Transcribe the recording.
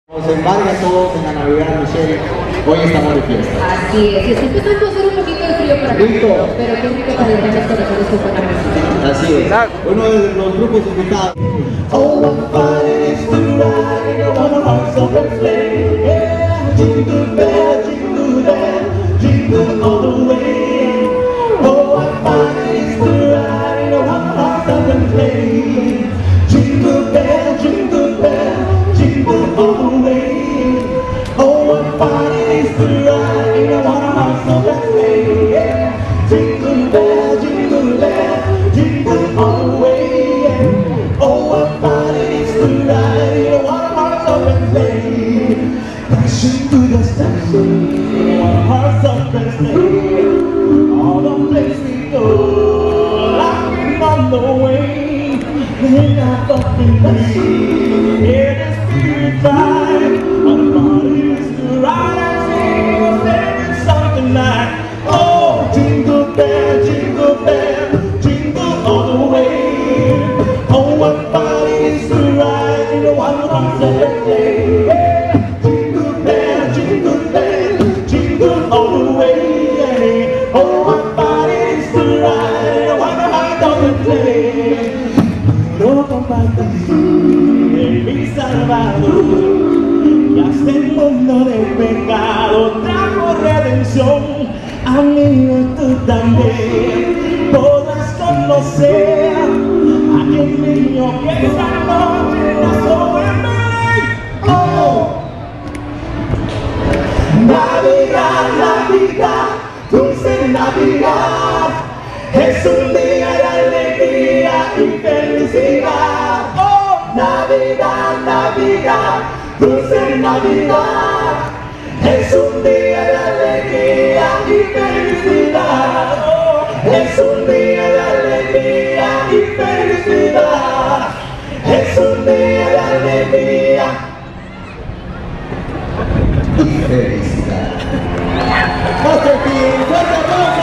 Nos embarga a todos en la Navidad, Michelle. Hoy estamos de fiesta. Así es, y está empezando a hacer un poquito de frío por acá. Rico. Pero qué rico para los corazones con buena música. Así es. Uno de los grupos invitados. Oh, what fun it is to ride in a one-horse open sleigh. Yeah, jingle bell, jingle all the way. Oh, what fun it is to ride in a one-horse open sleigh. Jingle bell, jingle all the way. Oh, what fun it is to ride in a one-horse open sleigh. Yeah, jingle bell, jingle all the way. Yeah. Oh, what fun it is to ride in a one-horse open sleigh. Dashing through the station, one-horse open sleigh. All the place we go, laughing on the way. We're not fucking free. It is spirit time. What fun it is to ride and sing a favorite song tonight. Oh, jingle bell, jingle all the way. Oh, what fun it is to ride in a one-horse open sleigh. Yeah. Jingle bell, jingle all the way. Oh, what fun it is to ride in a one-horse open sleigh. No compartas, mi Salvador, que hasta el mundo de pecado trajo redención. A mí tú también podrás conocer a aquel niño que esta noche nació en Belén. Oh, Navidad, Navidad, dulce Navidad, es un día de alegría y felicidad. Oh, Navidad, Navidad, dulce Navidad, es un día de alegría y felicidad. Oh, es un día de alegría y felicidad. Es un día de alegría Y felicidad. MasterKey, fuerte aplauso.